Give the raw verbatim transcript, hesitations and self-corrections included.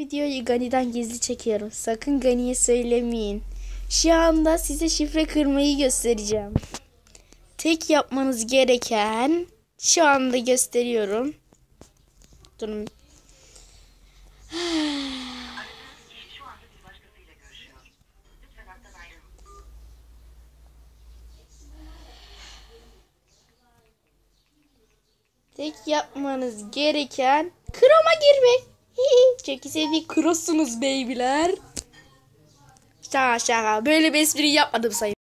videoyu Gani'den gizli çekiyorum. Sakın Gani'ye söylemeyin. Şu anda size şifre kırmayı göstereceğim. Tek yapmanız gereken şu anda gösteriyorum. Durun. Tek yapmanız gereken Chrome'a girmek. Çok sevdiğim Chrome'sunuz beybiler. Şaka şaka. Böyle bir espri yapmadım sayın.